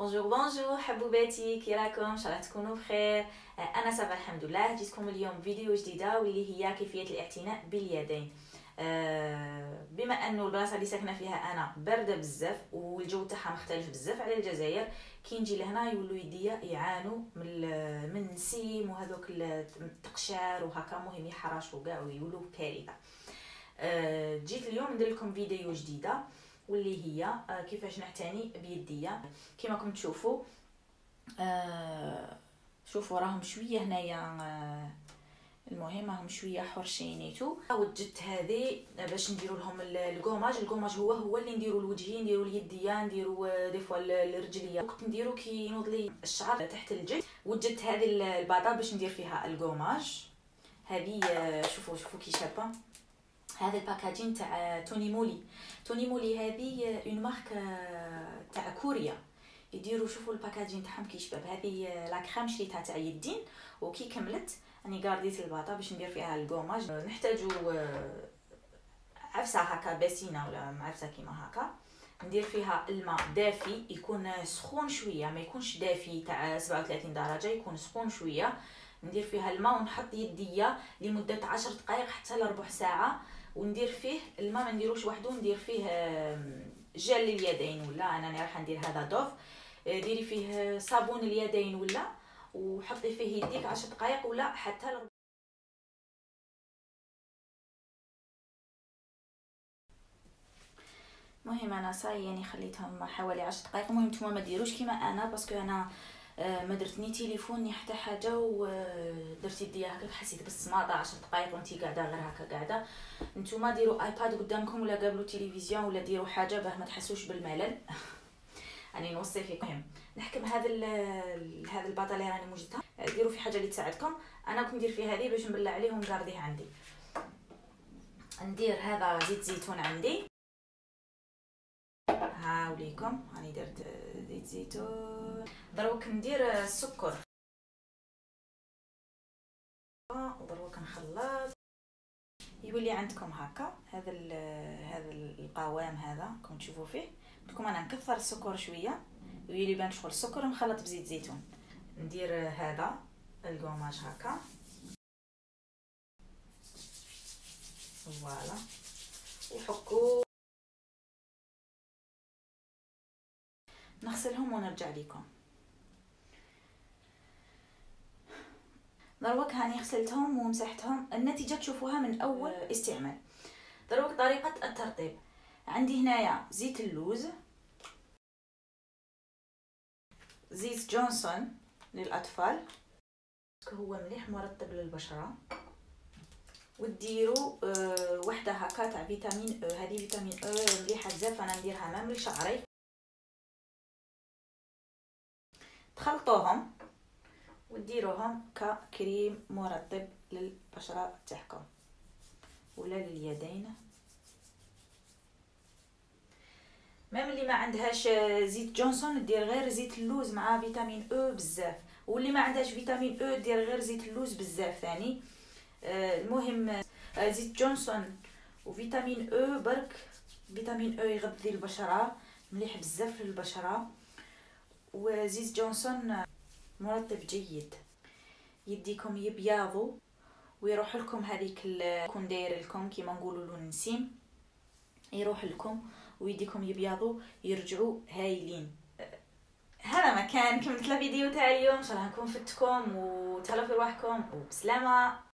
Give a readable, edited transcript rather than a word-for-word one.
بونجور حبوباتي، كي راكم؟ ان شاء الله تكونوا بخير. انا صافا الحمد لله. جيتكم اليوم فيديو جديده واللي هي كيفيه الاعتناء باليدين. بما انه البلاصه اللي ساكنه فيها انا بارده بزاف والجو تاعها مختلف بزاف على الجزائر، كي نجي لهنا يولوا يديا يعانوا من النسيم وهذوك التقشار وهكا، مهم يحرشوا كاع ويولوا كارثه. جيت اليوم ندير لكم فيديو جديده واللي هي كيفاش نعتني بيديا. كما راكم تشوفوا، شوفوا راهم شويه هنايا، المهم راهم شويه حرشينيتو. وجدت هذه باش نديروا لهم الكوماج هو اللي نديروا لوجهي، نديروا اليديا، نديروا دي فوا الرجليه. وقت نديروا كي ينوض لي الشعر تحت الجلد، وجدت هذه الباطه باش ندير فيها الكوماج. هذه شوفوا كي شابه. هذا الباكاجين تاع توني مولي هذه اون مارك تاع كوريا. يديروا شوفوا الباكاجين تاعهم كي شباب. هذه لا كريم شريتها تاع يدين، وكي كملت راني غارديت الباطه باش ندير فيها الكوماج. نحتاجوا عفسه هكا باسينه ولا معفسه كيما هكا. ندير فيها الماء دافي، يكون سخون شويه، ما يكونش دافي تاع 37 درجه، يكون سخون شويه. ندير فيها الماء ونحط يديا لمده 10 دقائق حتى لربع ساعه، وندير فيه الماء ما نديروش وحده، ندير فيه جل اليدين، ولا انا راح ندير هذا دوف. ديري فيه صابون اليدين ولا، وحطي فيه يديك 10 دقائق ولا حتى المهم انا صاي يعني خليتهم حوالي 10 دقائق. المهم نتوما ما ديروش كيما انا، باسكو انا ما درت ني تليفون ني حتى حاجه، ودرت يديا هكا حسيت بالصماطه 10 دقائق وانتي قاعده غير هكا قاعده. نتوما ديروا ايباد قدامكم ولا قابلوا تلفزيون ولا ديروا حاجه باه ما تحسوش بالملل. راني نوصي فيكم. المهم نحكم هذا الباطه اللي راني موجدتها. ديروا في حاجه اللي تساعدكم. انا كنت ندير فيها هذه باش نبلع عليه ونقارديه عندي. ندير هذا زيت زيتون عندي، هاوليكم راني درت زيت زيتون. دروك ندير السكر، ودروك نخلط يولي عندكم هكا. هذا القوام هذا كنتم تشوفوا فيه. لكم انا نكثر السكر شويه ويولي بان شغل السكر مخلط بزيت زيتون. ندير هذا الكوماج هكا، فوالا، وحكو نغسلهم ونرجع لكم. دروك هاني غسلتهم ومسحتهم، النتيجه تشوفوها من اول استعمال. دروك طريقه الترطيب. عندي هنايا زيت اللوز، زيت جونسون للاطفال، هو مليح مرطب للبشره. وديروا وحده هكا تاع فيتامين او. هذه فيتامين او مليحه بزاف، انا نديرها مام لشعري. تخلطوهم وديروهم ككريم مرطب للبشره تاعكم ولا لليدين. مام اللي ما عندهاش زيت جونسون دير غير زيت اللوز مع فيتامين او بزاف، واللي ما عندهاش فيتامين او دير غير زيت اللوز بزاف ثاني. المهم زيت جونسون وفيتامين او برك. فيتامين او يغذي البشره، مليح بزاف للبشره. وزيت جونسون مرطب جيد. يديكم يبياضوا ويروح لكم هذيك كون داير لكم كيما نقولوا له النسيم، يروح لكم ويديكم يبياضوا يرجعوا هايلين. هذا مكان كملت الفيديو تاع اليوم. ان شاء الله نكون فدتكم، وتهلاو في رواحكم وبسلامه.